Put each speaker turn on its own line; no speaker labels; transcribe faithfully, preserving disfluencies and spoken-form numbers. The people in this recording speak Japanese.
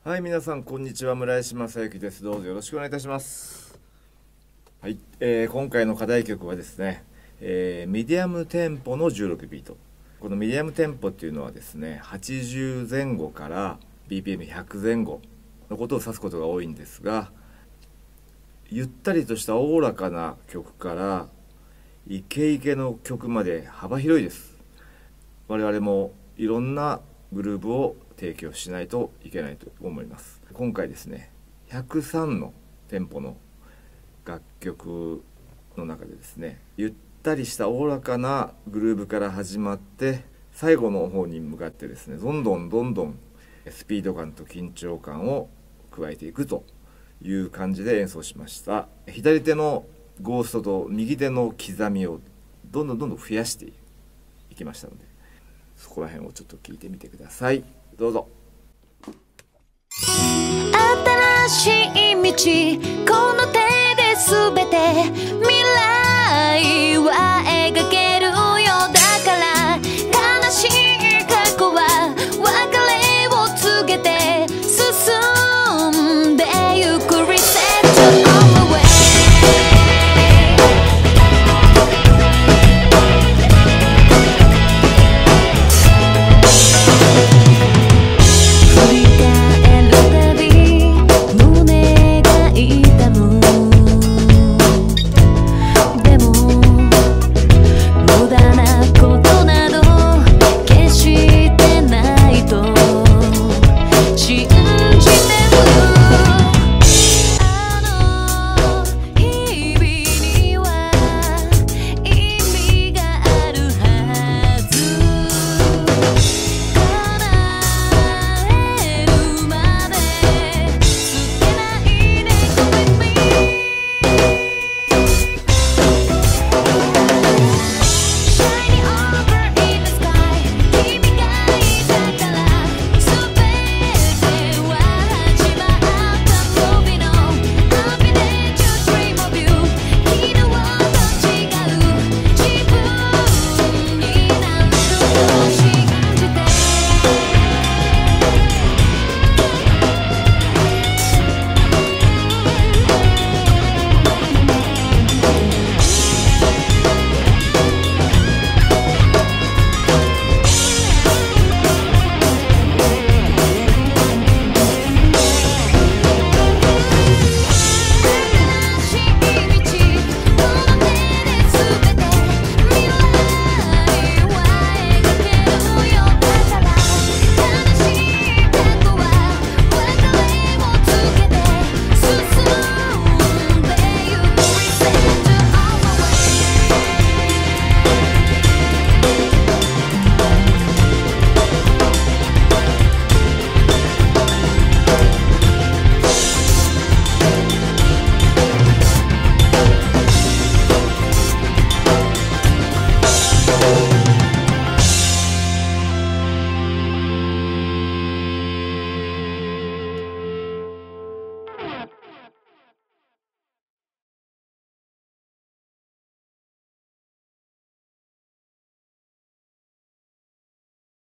はい、皆さんこんにちは。村石正幸です。どうぞよろしくお願いいたします。はい、えー、今回の課題曲はですね、えー、ミディアムテンポのじゅうろくビート。このミディアムテンポっていうのはですね、はちじゅうぜん後から ビーピーエムひゃく 前後のことを指すことが多いんですが、ゆったりとしたおおらかな曲からイケイケの曲まで幅広いです。我々もいろんなグルーヴを提供しないといけないと思います。今回ですね、ひゃくさんのテンポの楽曲の中でですね、ゆったりしたおおらかなグルーヴから始まって最後の方に向かってですね、どんどんどんどんスピード感と緊張感を加えていくという感じで演奏しました。左手のゴーストと右手の刻みをどんどんどんどん増やしていきましたので、そこら辺をちょっと聞いてみてください。どうぞ。
新しい道この